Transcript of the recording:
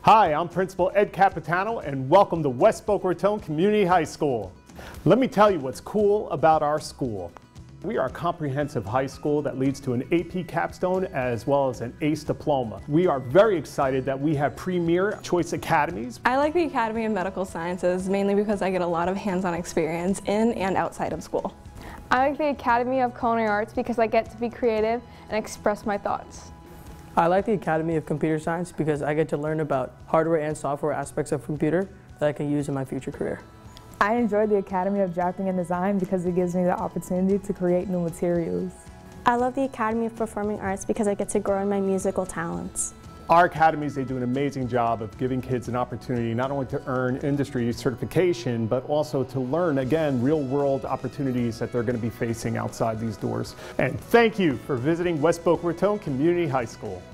Hi, I'm Principal Ed Capitano and welcome to West Boca Raton Community High School. Let me tell you what's cool about our school. We are a comprehensive high school that leads to an AP capstone as well as an ACE diploma. We are very excited that we have premier choice academies. I like the Academy of Medical Sciences mainly because I get a lot of hands-on experience in and outside of school. I like the Academy of Culinary Arts because I get to be creative and express my thoughts. I like the Academy of Computer Science because I get to learn about hardware and software aspects of computer that I can use in my future career. I enjoy the Academy of Drafting and Design because it gives me the opportunity to create new materials. I love the Academy of Performing Arts because I get to grow in my musical talents. Our academies, they do an amazing job of giving kids an opportunity not only to earn industry certification, but also to learn, again, real-world opportunities that they're going to be facing outside these doors. And thank you for visiting West Boca Raton Community High School.